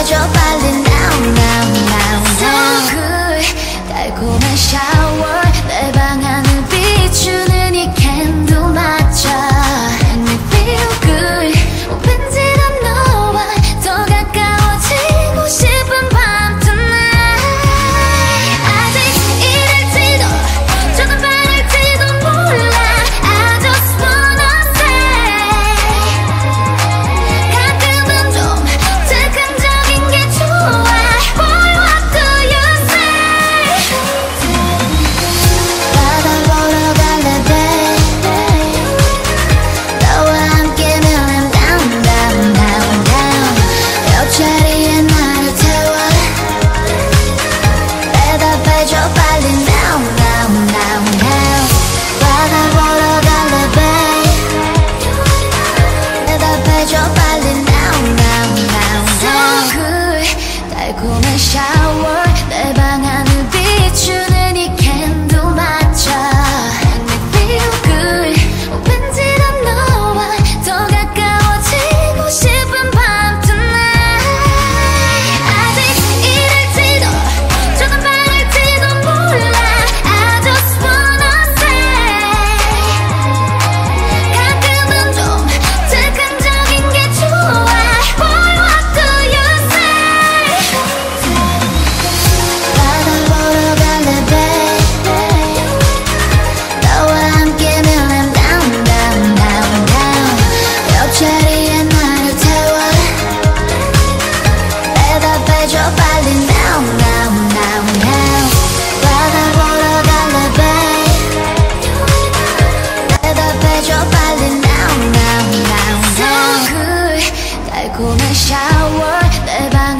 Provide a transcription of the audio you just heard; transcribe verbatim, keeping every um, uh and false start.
대답해줘 빨리 now now now now. So good 달콤한 샤워 내 방 안을 비추는 이 캔도 맞춰 And me feel good 왠지난 너와 더 가까워지고 싶은 밤 tonight. 아직 이럴지도 조금 빠를지도 몰라. I just wanna say 가끔은 좀 즉흥적인 게 좋아. Boy what do you say? 바다보러갈래 babe. 너와 함께면 I'm down down down down. 옆자리에 나를 태워 대답해줘 빨리 now now now now. 바다보러갈래 babe. 대답해줘 빨리 now now now now. So good 달콤한 샤워 내 방 안을 비추는 이 캔도 맞춰 And me feel good 왠지 난 너와 더 가까워지고 싶은 밤 tonight. 아직 이럴지도 조금 빠를지도 몰라. I just wanna say 가끔은 좀 즉흥적인 게 좋아. Boy what do you say? 바다보러갈래 babe. 너와 함께면 I'm down down down down. 옆자리에 나를 태워 대답해줘 빨리 now now now now. 바다보러갈래 babe. 대답해줘 빨리 now now now now. So good 달콤한 샤워 내 방